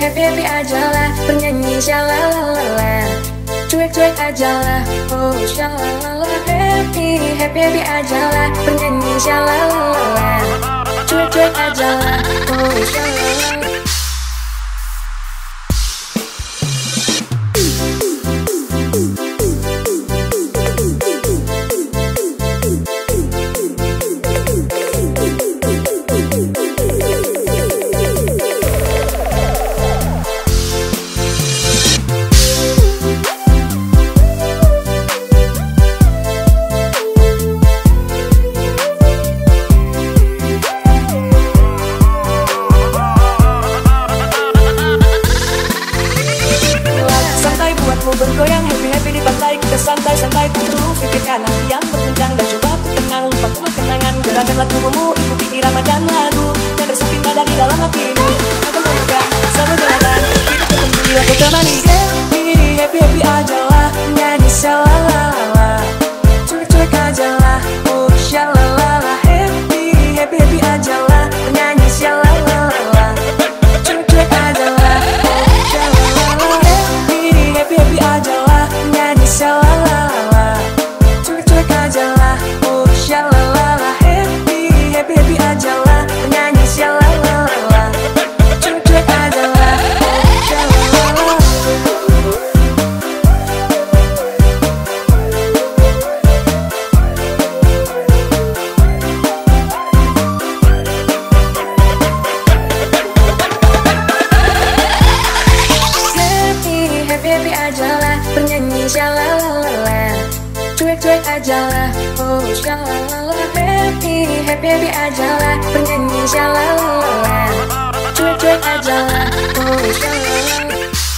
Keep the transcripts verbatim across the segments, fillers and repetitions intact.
happy aja lah, bernyanyi syalalala. Cuek-cuek aja lah, oh syalalala. Happy, happy, happy aja lah, bernyanyi syalalala. Cuek-cuek aja lah, oh syalalala. Bergoyang happy-happy di pantai, kita santai-santai dulu. Pikirkan hati yang berbincang dan coba untuk tenang. Lupakanlah kenangan, gerakanlah tubuhmu, ikuti irama dan lagu yang bersepin nada di dalam hatimu. Aku menemukan sama jalan, hidup ketemu aku temani. Happy, happy-happy aja lah, nyanyi syalalala. Cuek-cuek aja lah, oh syalalala. Happy, happy-happy aja lah, nyanyi syalalala. Cuek-cuek aja lah, oh syalalala. Happy aja lah, nyanyi syalalala. Cuek-cuek aja lah, oh syalalala. Happy, happy, happy aja lah, nyanyi syalalala. Cuek-cuek aja lah, oh syalalala. Happy aja lah, bernyanyi syalalala. Cuek-cuek aja lah, oh syalalala. Happy, happy, happy aja lah, bernyanyi syalalala. Cuek-cuek aja lah, oh syalalala.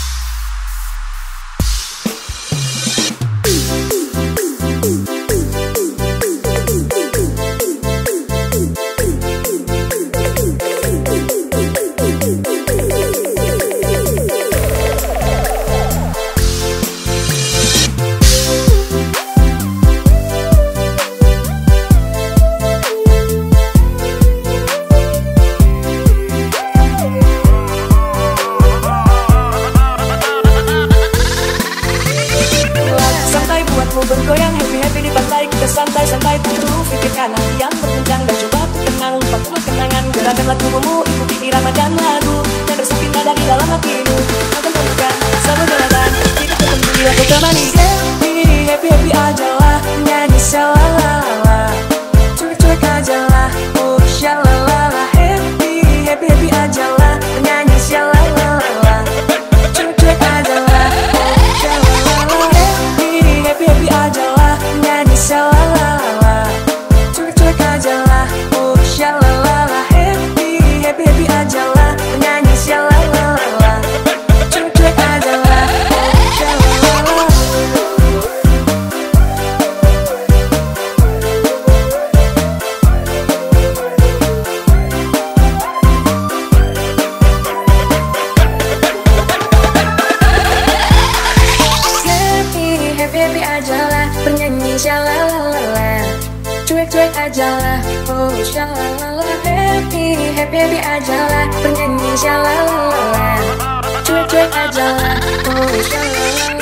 Bergoyang happy-happy di pantai, kita santai-santai dulu. Pikirkan hati yang berbincang dan coba untuk tenang. Lupakanlah kenangan, gerakanlah tubuhmu, ikuti irama dan lagu yang bersepin nada di dalam hatimu. Aku menemukan sama jalan, hidup ketemu aku temani. Happy, happy-happy aja lah, nyanyi syalalala. Cuek-cuek aja lah, oh syalalala. Happy, happy-happy aja lah, nyanyi syalalala. Cuek-cuek aja lah, oh syalalala. Happy aja lah, nyanyi syalalala. Cuek-cuek aja lah, oh syalalala. Happy, happy, happy aja lah, nyanyi syalalala. Cuek-cuek aja lah, oh syalalala. Happy aja lah, bernyanyi syalalala. Cuek-cuek aja lah, oh syalalala. Happy, happy, happy aja lah, bernyanyi syalalala. Cuek-cuek aja lah, oh syalalala.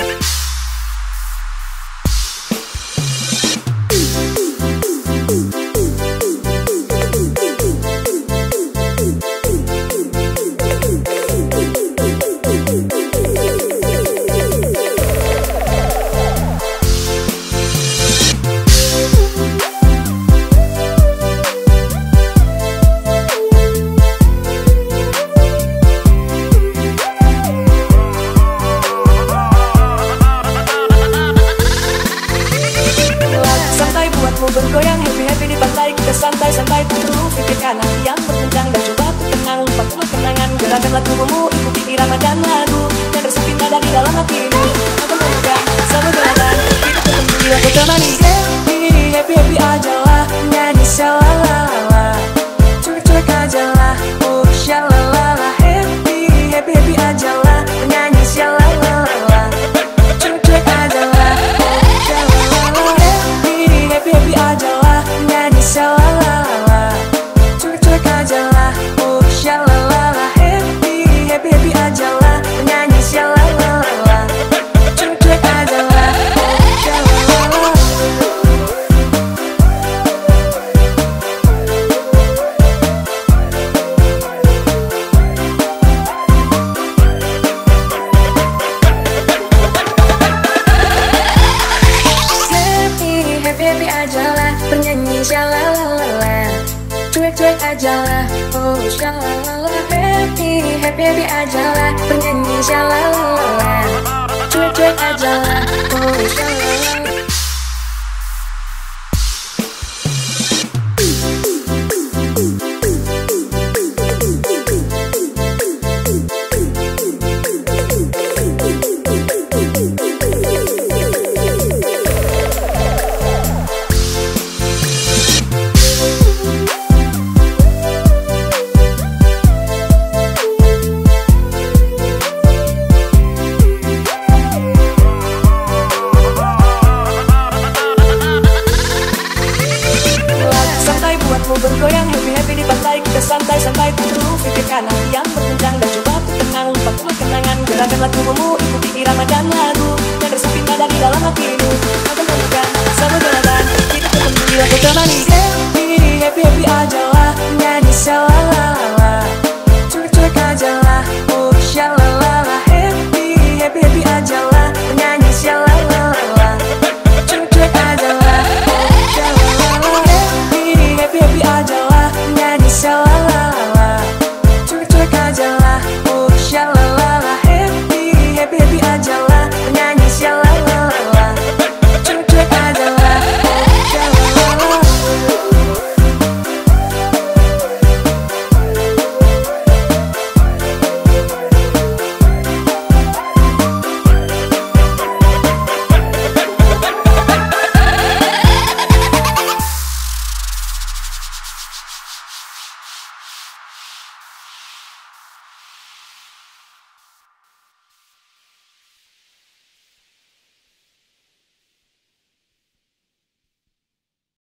Bergoyang happy-happy di pantai, kita santai-santai dulu. Pikirkan hati yang berbincang dan coba untuk tenang. Lupakanlah kenangan, gerakanlah tubuhmu, ikuti irama dan lagu yang bersepin nada di dalam hatimu. Aku menemukan sama jalan, hidup ketemu aku temani. Happy, happy-happy aja lah, nyanyi syalalala. Cuek-cuek aja lah, oh syalalala. Happy, happy-happy aja lah, nyanyi syalalala. Cuek-cuek aja lah, oh syalalala. Happy aja lah, nyanyi syalalala. Cuek-cuek aja lah, oh syalalala. Happy, happy, happy aja lah. cuek-cuek aja lah, oh shalala. Happy, happy, happy aja lah, bernyanyi shalala. Cuek-cuek aja lah, oh shalala. Bergoyang happy-happy di pantai, kita santai-santai terus pikir kanan yang berguncang dan coba untuk tenang, lupakanlah kenangan. Gerakanlah tubuhmu, ikuti irama dan lagu yang resapi nada di dalam hatimu. Akan temukan sama jalan, kita ketemu di lagu temani. Happy, happy, happy aja.